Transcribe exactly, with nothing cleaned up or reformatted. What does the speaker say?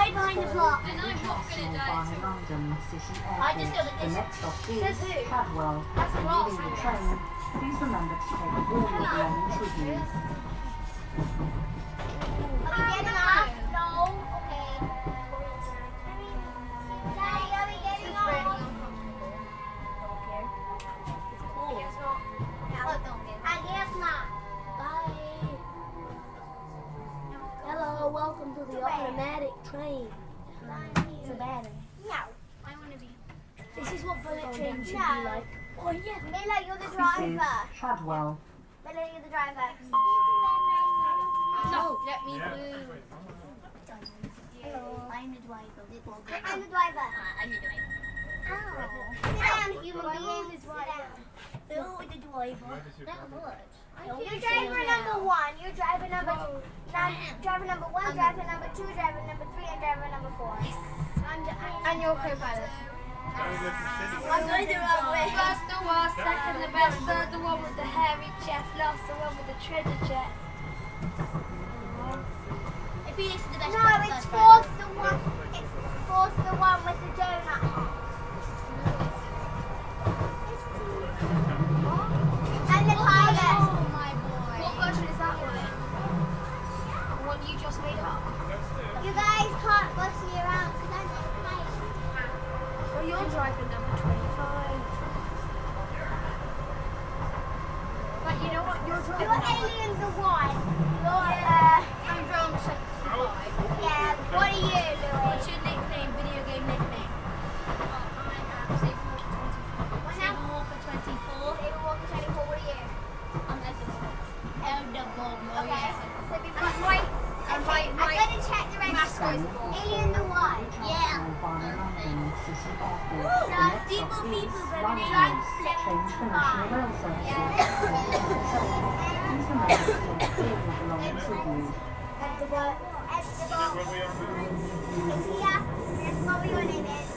hide behind the block. And I'm not going to die. By London City Airport. I just know that The this next stop is says who? Cadwell. That's When Ross. leaving the train, please remember to take all your belongings with you. Are we getting off? No. Okay. Daddy, are we getting off? I guess not. I guess not. Bye. Hello, welcome to the automatic train. It's a battery. No. I want to be. This is what bullet trains should be like. Oh yeah. Mila, you're the This is driver. Cadwell. Mila, you're the driver. No, let me move. Hello. I'm the driver. I'm the driver. I'm the driver. Ow. Sit down, human being. Sit down. No, the driver. That much. You're driver number one. You're driver number two. Driver number one, driver number two, driver number three, and driver number four. Yes. And your co-pilot. I'm going the wrong way. First the worst, second the best, third the one with the hairy chest, last the one with the treasure chest. If he is the best. No, it's fourth the one. It's fourth the one with the donut hat. And the pilot. Oh my boy. What version is that one? The one you just made up? You guys can't bus me around because I'm not pilot. Well, you're driving number twenty-five. But you know what? You're driving. You're alien the one. You're uh. I'm driving seventy-five. Yeah. What are you, Louis? What's your nickname? Video game nickname? Oh, I have Saber Walker twenty-four. Saber Walker twenty-four. Saber Walker twenty-four. What are you? I'm Edinburgh. Edinburgh. Oh Okay. yes. So before And my, and my, I'm my gonna check the mascot is register. Paul. Alien the one. Yeah. By London City Airport. So The next people, stop people, is baby, London. like Change for National Rail Services. Please remember to take all your belongings with you. Esteban. Esteban. Is he here? Yes, what your name is?